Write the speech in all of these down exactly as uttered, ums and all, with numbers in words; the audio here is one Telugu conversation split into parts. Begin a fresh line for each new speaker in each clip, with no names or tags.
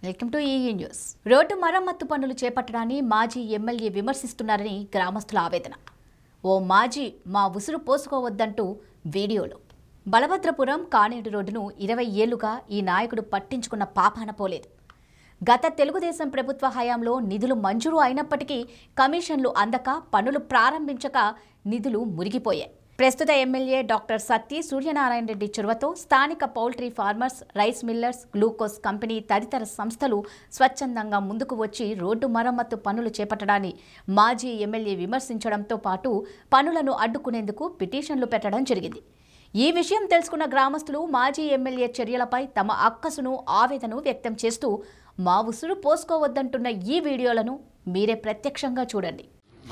వెల్కమ్ టు ఈ న్యూస్. రోడ్డు మరమ్మత్తు పనులు చేపట్టడాన్ని మాజీ ఎమ్మెల్యే విమర్శిస్తున్నారని గ్రామస్తుల ఆవేదన. ఓ మాజీ మా ఉసురు పోసుకోవద్దంటూ వీడియోలో. బలభద్రపురం కానేడు రోడ్డును ఇరవై ఏళ్లుగా ఈ నాయకుడు పట్టించుకున్న పాపాన పోలేదు. గత తెలుగుదేశం ప్రభుత్వ హయాంలో నిధులు మంజూరు అయినప్పటికీ కమిషన్లు అందక పనులు ప్రారంభించక నిధులు మురిగిపోయాయి. ప్రస్తుత ఎమ్మెల్యే డాక్టర్ సత్తి సూర్యనారాయణ రెడ్డి చొరవతో స్థానిక poultry farmers, rice millers, glucose company తదితర సంస్థలు స్వచ్ఛందంగా ముందుకు వచ్చి రోడ్డు మరమ్మత్తు పనులు చేపట్టడాన్ని మాజీ ఎమ్మెల్యే విమర్శించడంతో పాటు పనులను అడ్డుకునేందుకు పిటిషన్లు పెట్టడం జరిగింది. ఈ విషయం తెలుసుకున్న గ్రామస్తులు మాజీ ఎమ్మెల్యే చర్యలపై తమ అక్కసును, ఆవేదన వ్యక్తం చేస్తూ మా ఉసురు పోసుకోవద్దంటున్న ఈ వీడియోలను మీరే ప్రత్యక్షంగా చూడండి.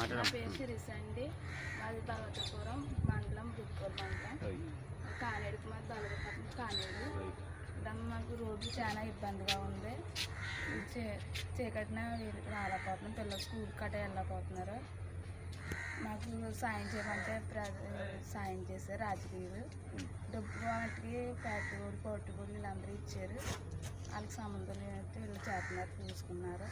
కానేడుకు మాది బలభద్రపురం కానేడు. దాన్ని మాకు రోడ్డు చాలా ఇబ్బందిగా ఉంది. చే చీకటిన రాలేకపోతున్నాం, పిల్లలు స్కూల్ కట్ట వెళ్ళకపోతున్నారు. మాకు సాయం చేయమంటే సాయం చేశారు రాజకీయులు. డబ్బు వాటికి ఫ్యాక్టరీ పొట్టు కూడా వీళ్ళందరూ ఇచ్చారు. వాళ్ళకి సంబంధం లేనట్టు వీళ్ళు చేస్తున్నారు, చూసుకున్నారు.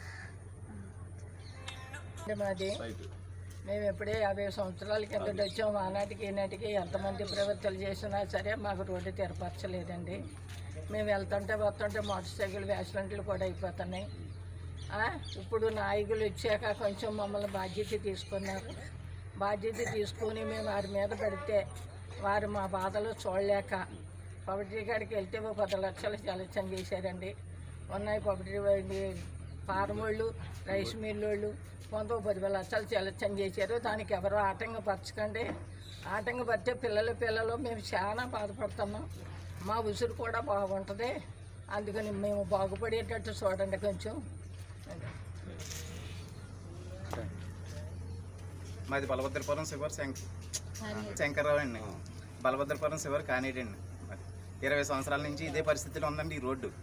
మాది మేము ఎప్పుడే యాభై సంవత్సరాల కిందట వచ్చాము. ఆనాటికి ఈనాటికి ఎంతమంది ప్రవర్తనలు చేసినా సరే మాకు రోడ్డు తెరపరచలేదండి. మేము వెళ్తుంటే వస్తుంటే మోటార్ సైకిల్ యాక్సిడెంట్లు కూడా అయిపోతున్నాయి. ఇప్పుడు నాయకులు వచ్చాక కొంచెం మమ్మల్ని బాధ్యత తీసుకున్నారు. బాధ్యత తీసుకొని మేము వారి మీద పెడితే వారు మా బాధలు చూడలేక పబ్లిక్ కాడికి వెళ్తే ఒక పది లక్షలు సెలక్షన్ చేశారండి. ఉన్నాయి పబ్లిక్ ఫార్మ్ వాళ్ళు, రైస్ మిల్ వాళ్ళు కొంత పదివేల లక్షలు సెలక్షన్ చేశారు. దానికి ఎవరో ఆటంకపరచకండి. ఆటంకపరిచే పిల్లలు పిల్లలు మేము చాలా బాధపడుతున్నాం. మా ఉసురు కూడా బాగుంటుంది, అందుకని మేము బాగుపడేటట్టు చూడండి కొంచెం.
మాది బలభద్రపురం శివర్ శంకర్రావు అండి. బలభద్రపురం శివర్ కానేడు అండి. ఇరవై సంవత్సరాల నుంచి ఇదే పరిస్థితిలో ఉందండి ఈ రోడ్డు.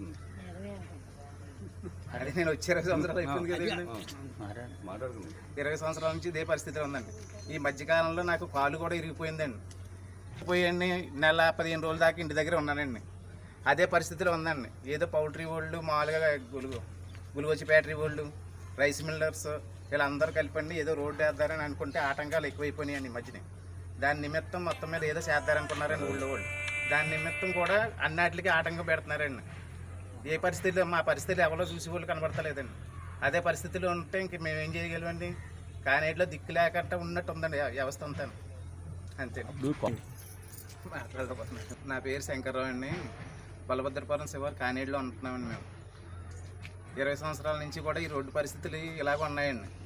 అదే నేను వచ్చి ఇరవై సంవత్సరాలు అయిపోయింది కదండి. ఇరవై సంవత్సరాల నుంచి ఇదే పరిస్థితిలో ఉందండి. ఈ మధ్యకాలంలో నాకు కాలు కూడా ఇరిగిపోయిందండి. పోయండి నెల పదిహేను రోజుల దాకా ఇంటి దగ్గర ఉన్నానండి. అదే పరిస్థితిలో ఉందండి. ఏదో పౌల్ట్రీ వాళ్ళు, మామూలుగా గులు గులుగొచ్చి ఫ్యాక్టరీ వాళ్ళు, రైస్ మిల్లర్స్ వీళ్ళందరూ కలిపండి ఏదో రోడ్డు వేద్దారని అనుకుంటే ఆటంకాలు ఎక్కువైపోయినాయండి ఈ మధ్యనే. దాని నిమిత్తం మొత్తం మీద ఏదో చేద్దారనుకున్నారండి ఊళ్ళో వాళ్ళు. దాని నిమిత్తం కూడా అన్నిటికీ ఆటంకం పెడుతున్నారండి. ఏ పరిస్థితిలో మా పరిస్థితులు ఎవరో చూసి వాళ్ళు కనబడతలేదండి. అదే పరిస్థితిలో ఉంటే ఇంక మేము ఏం చేయగలమండి. కానేటిలో దిక్కు లేకుండా ఉన్నట్టు ఉందండి వ్యవస్థ అంతా. అంతే. నా పేరు శంకర్రావు అండి. బలభద్రపురం శివారు కానేడులో ఉంటున్నామండి మేము. ఇరవై సంవత్సరాల నుంచి కూడా ఈ రోడ్డు పరిస్థితులు ఇలాగ ఉన్నాయండి.